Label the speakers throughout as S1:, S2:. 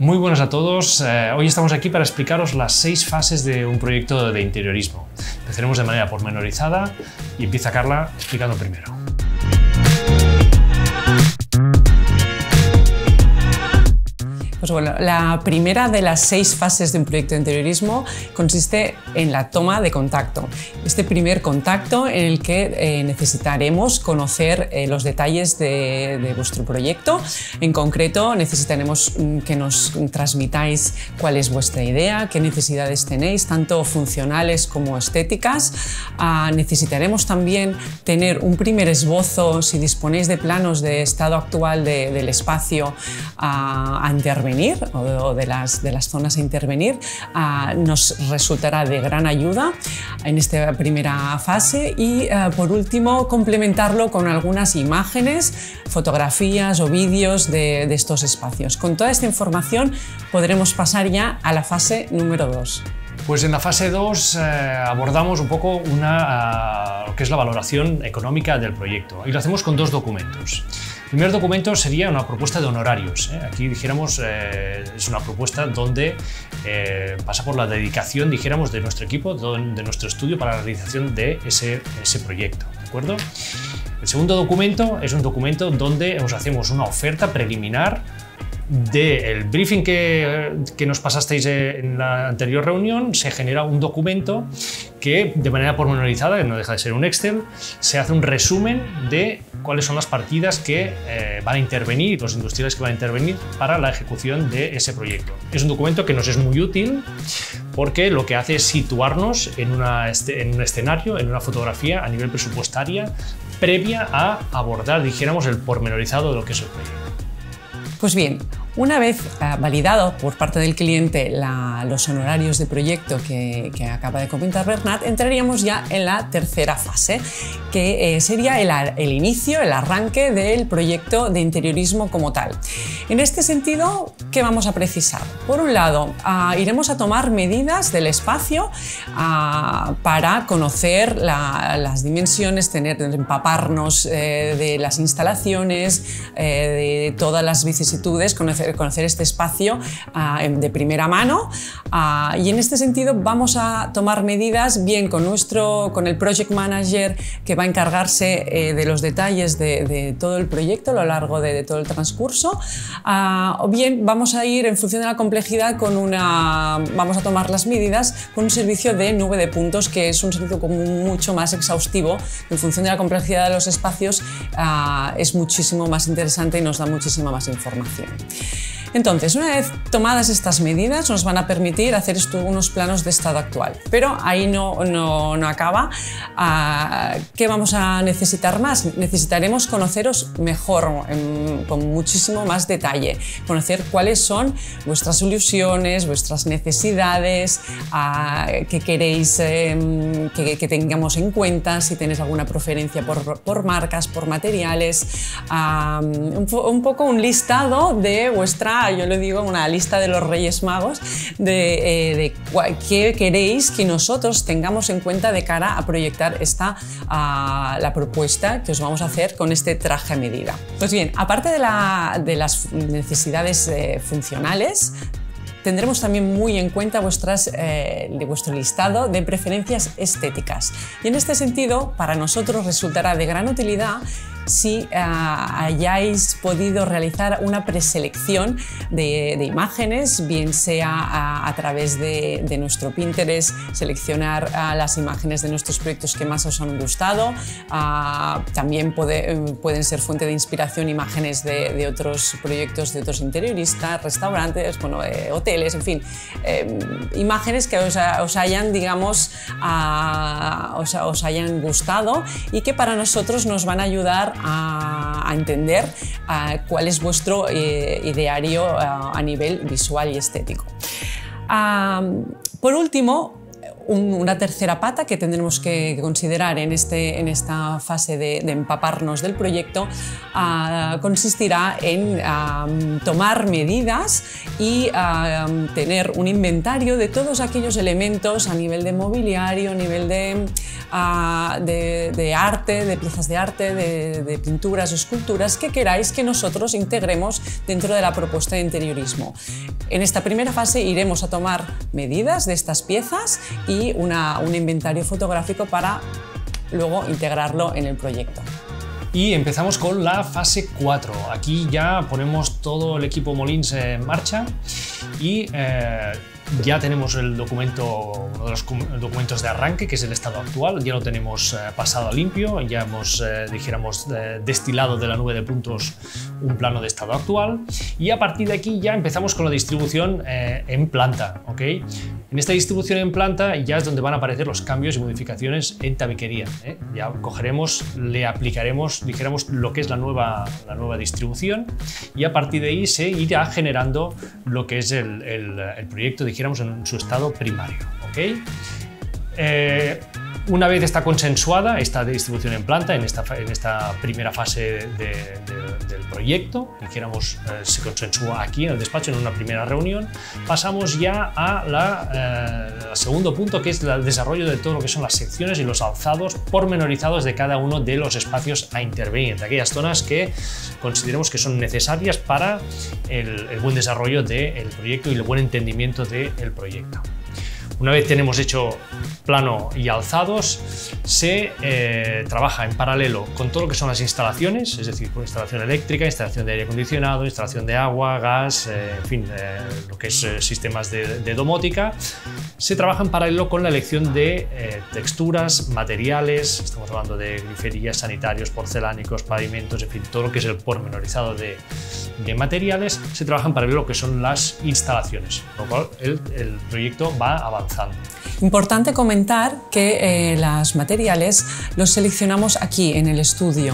S1: Muy buenas a todos. Hoy estamos aquí para explicaros las 6 fases de un proyecto de interiorismo. Empezaremos de manera pormenorizada y empieza Carla explicando primero.
S2: Pues bueno, la primera de las 6 fases de un proyecto de interiorismo consiste en la toma de contacto. Este primer contacto en el que necesitaremos conocer los detalles de vuestro proyecto. En concreto, necesitaremos que nos transmitáis cuál es vuestra idea, qué necesidades tenéis, tanto funcionales como estéticas. Necesitaremos también tener un primer esbozo, si disponéis de planos de estado actual del espacio a intervenir o de las zonas a intervenir, nos resultará de gran ayuda en esta primera fase y por último complementarlo con algunas imágenes, fotografías o vídeos de estos espacios. Con toda esta información podremos pasar ya a la fase número 2.
S1: Pues en la fase 2 abordamos un poco lo que es la valoración económica del proyecto y lo hacemos con 2 documentos. El primer documento sería una propuesta de honorarios. Aquí dijéramos es una propuesta donde pasa por la dedicación, dijéramos, de nuestro equipo, de nuestro estudio para la realización de ese proyecto, ¿de acuerdo? El segundo documento es un documento donde os hacemos una oferta preliminar del briefing que nos pasasteis en la anterior reunión. Se genera un documento que de manera pormenorizada, que no deja de ser un Excel, se hace un resumen de cuáles son las partidas que van a intervenir, los industriales que van a intervenir para la ejecución de ese proyecto. Es un documento que nos es muy útil porque lo que hace es situarnos en un escenario, en una fotografía a nivel presupuestaria previa a abordar, dijéramos, el pormenorizado de lo que es el proyecto.
S2: Pues bien, una vez validado por parte del cliente los honorarios de proyecto que acaba de comentar Bernat, entraríamos ya en la tercera fase, que sería el inicio, el arranque del proyecto de interiorismo como tal. En este sentido, ¿qué vamos a precisar? Por un lado, iremos a tomar medidas del espacio para conocer las dimensiones, empaparnos de las instalaciones, de todas las vicisitudes, conocer este espacio de primera mano, y en este sentido vamos a tomar medidas bien con el Project Manager, que va a encargarse de los detalles de todo el proyecto a lo largo de todo el transcurso, o bien vamos a ir en función de la complejidad vamos a tomar las medidas con un servicio de nube de puntos, que es un servicio mucho más exhaustivo. En función de la complejidad de los espacios es muchísimo más interesante y nos da muchísima más información. Entonces, una vez tomadas estas medidas, nos van a permitir hacer unos planos de estado actual. Pero ahí no acaba. ¿Qué vamos a necesitar más? Necesitaremos conoceros mejor, con muchísimo más detalle. Conocer cuáles son vuestras soluciones, vuestras necesidades, qué queréis que tengamos en cuenta, si tenéis alguna preferencia por marcas, por materiales. Un poco un listado de yo le digo, una lista de los Reyes Magos de qué queréis que nosotros tengamos en cuenta de cara a proyectar la propuesta que os vamos a hacer con este traje a medida. Pues bien, aparte de las necesidades funcionales, tendremos también muy en cuenta vuestro listado de preferencias estéticas. Y en este sentido, para nosotros resultará de gran utilidad si hayáis podido realizar una preselección de imágenes, bien sea a través de nuestro Pinterest, seleccionar las imágenes de nuestros proyectos que más os han gustado. También pueden ser fuente de inspiración imágenes de otros proyectos de otros interioristas, restaurantes, hoteles, en fin, imágenes que os hayan, digamos, os hayan gustado y que para nosotros nos van a ayudar a entender cuál es vuestro ideario a nivel visual y estético. Por último, Una tercera pata que tendremos que considerar en esta fase de empaparnos del proyecto consistirá en tomar medidas y tener un inventario de todos aquellos elementos a nivel de mobiliario, a nivel de arte, de piezas de arte, de pinturas o esculturas que queráis que nosotros integremos dentro de la propuesta de interiorismo. En esta primera fase iremos a tomar medidas de estas piezas y un inventario fotográfico para luego integrarlo en el proyecto.
S1: Y empezamos con la fase 4. Aquí ya ponemos todo el equipo Molins en marcha y ya tenemos el documento, uno de los documentos de arranque, que es el estado actual. Ya lo tenemos pasado a limpio, ya hemos, destilado de la nube de puntos un plano de estado actual, y a partir de aquí ya empezamos con la distribución en planta, ¿ok? En esta distribución en planta ya es donde van a aparecer los cambios y modificaciones en tabiquería, ¿eh? Ya cogeremos, le aplicaremos, dijéramos, lo que es la nueva distribución, y a partir de ahí se irá generando lo que es el proyecto, dijéramos, en su estado primario, ¿ok? Una vez está consensuada esta distribución en planta, en esta primera fase del proyecto, dijéramos, se consensúa aquí en el despacho en una primera reunión, pasamos ya al segundo punto, que es el desarrollo de todo lo que son las secciones y los alzados pormenorizados de cada uno de los espacios a intervenir, de aquellas zonas que consideremos que son necesarias para el buen desarrollo del proyecto y el buen entendimiento del proyecto. Una vez tenemos hecho plano y alzados, se trabaja en paralelo con todo lo que son las instalaciones, es decir, con instalación eléctrica, instalación de aire acondicionado, instalación de agua, gas, en fin, lo que es sistemas de domótica. Se trabaja en paralelo con la elección de texturas, materiales, estamos hablando de griferías, sanitarios, porcelánicos, pavimentos, en fin, todo lo que es el pormenorizado de materiales. Se trabaja en paralelo que son las instalaciones, con lo cual el proyecto va avanzando.
S2: Importante comentar que los materiales los seleccionamos aquí en el estudio,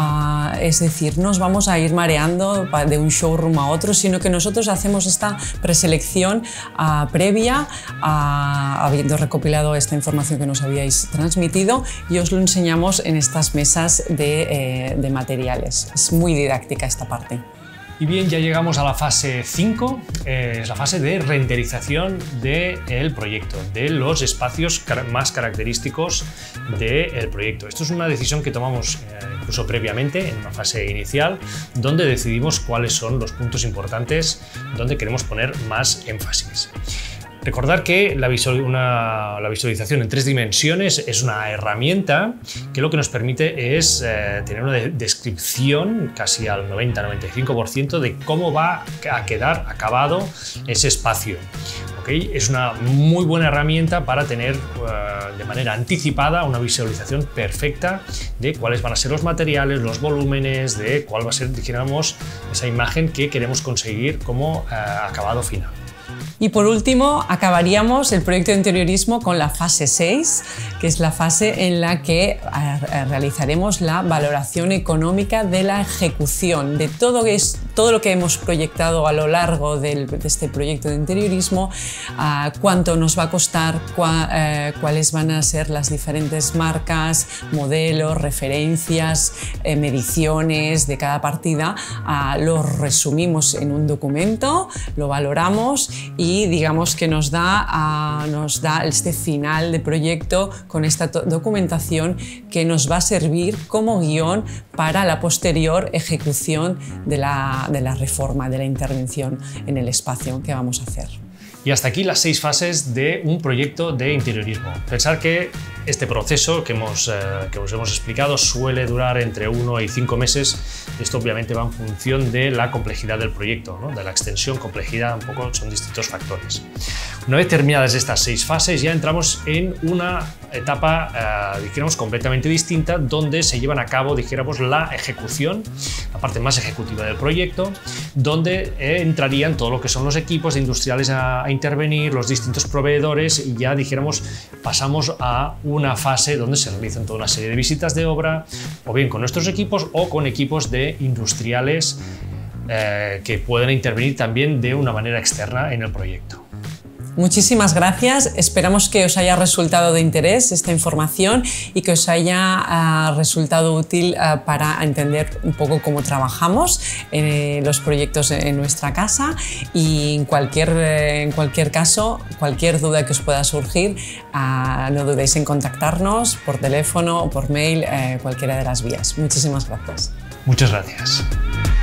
S2: es decir, no nos vamos a ir mareando de un showroom a otro, sino que nosotros hacemos esta preselección previa, habiendo recopilado esta información que nos habíais transmitido, y os lo enseñamos en estas mesas de materiales. Es muy didáctica esta parte.
S1: Y bien, ya llegamos a la fase 5, es la fase de renderización del proyecto, de los espacios más característicos del proyecto. Esto es una decisión que tomamos incluso previamente, en una fase inicial, donde decidimos cuáles son los puntos importantes donde queremos poner más énfasis. Recordar que la visualización en 3 dimensiones es una herramienta que lo que nos permite es tener una descripción casi al 90-95% de cómo va a quedar acabado ese espacio. ¿Okay? Es una muy buena herramienta para tener de manera anticipada una visualización perfecta de cuáles van a ser los materiales, los volúmenes, de cuál va a ser, dijéramos, esa imagen que queremos conseguir como acabado final.
S2: Y por último, acabaríamos el proyecto de interiorismo con la fase 6, que es la fase en la que realizaremos la valoración económica de la ejecución de todo lo que hemos proyectado a lo largo de este proyecto de interiorismo, cuánto nos va a costar, cuáles van a ser las diferentes marcas, modelos, referencias, mediciones de cada partida. Lo resumimos en un documento, lo valoramos y digamos que nos da este final de proyecto con esta documentación que nos va a servir como guión para la posterior ejecución de la reforma, de la intervención en el espacio que vamos a hacer.
S1: Y hasta aquí las 6 fases de un proyecto de interiorismo. Pensar que este proceso que os hemos explicado suele durar entre 1 y 5 meses. Esto obviamente va en función de la complejidad del proyecto, ¿no? De la extensión, complejidad, un poco son distintos factores. Una vez terminadas estas 6 fases ya entramos en una etapa, dijéramos, completamente distinta, donde se llevan a cabo, dijéramos, la ejecución, la parte más ejecutiva del proyecto, donde entrarían todo lo que son los equipos de industriales a intervenir, los distintos proveedores, y ya, dijéramos, pasamos a una fase donde se realizan toda una serie de visitas de obra, o bien con nuestros equipos o con equipos de industriales que pueden intervenir también de una manera externa en el proyecto.
S2: Muchísimas gracias, esperamos que os haya resultado de interés esta información y que os haya resultado útil para entender un poco cómo trabajamos los proyectos en nuestra casa, y en cualquier caso, cualquier duda que os pueda surgir, no dudéis en contactarnos por teléfono o por mail, cualquiera de las vías. Muchísimas gracias.
S1: Muchas gracias.